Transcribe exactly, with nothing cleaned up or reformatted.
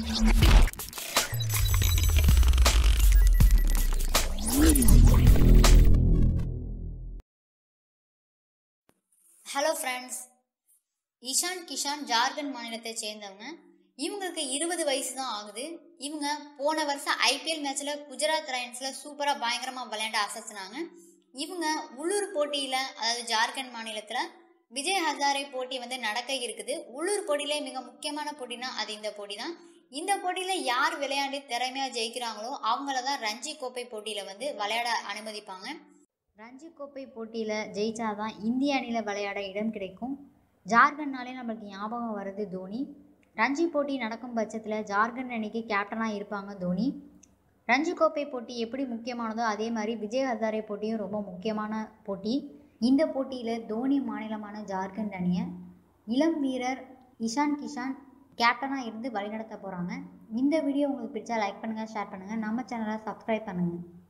Hello friends, Ishan Kishan Jharkhand மாநிலத்தை சேர்ந்தவங்க. இவங்களுக்கு இருபது வயசு தான் ஆகுது. இவங்க போன வருஷம் ஐபிஎல் மேட்ச்ல குஜராத் ரைன்ஸ்ல சூப்பரா பயங்கரமா விளையாண்டு அசத்துனாங்க. இவங்க உள்ளூர் போட்டியில, அதாவது ஜார்க்கண்ட் மாநிலத்துல விஜய் ஹசாரே போட்டி வந்து நடக்க இருக்குது. உள்ளூர் போட்டியிலே மிக முக்கியமான போட்டினா அது இந்த போட்டி தான். இந்த போட்டியில யார் விளையாண்டு திறமையா ஜெயிக்கிறாங்களோ அவங்கள தான் ரஞ்சி கோப்பை போட்டியில வந்து விளையாட அனுமதிப்பாங்க. ரஞ்சி கோப்பை போட்டியில் ஜெயிச்சாதான் இந்திய அணியில் விளையாட இடம் கிடைக்கும். ஜார்க்கண்ட்னாலே நம்மளுக்கு ஞாபகம் வர்றது தோனி. ரஞ்சி போட்டி நடக்கும் பட்சத்தில் ஜார்க்கண்ட் அணிக்கு கேப்டனாக இருப்பாங்க தோனி. ரஞ்சி கோப்பை போட்டி எப்படி முக்கியமானதோ அதே மாதிரி விஜய் ஹசாரே போட்டியும் ரொம்ப முக்கியமான போட்டி. இந்த போட்டியில் தோனி மாநிலமான ஜார்க்கண்ட் அணியை இளம் வீரர் இஷான் கிஷான் கேப்டனாக இருந்து வழிநடத்த போகிறாங்க. இந்த வீடியோ உங்களுக்கு பிடிச்சா லைக் பண்ணுங்கள், ஷேர் பண்ணுங்கள், நம்ம சேனலை சப்ஸ்கிரைப் பண்ணுங்கள்.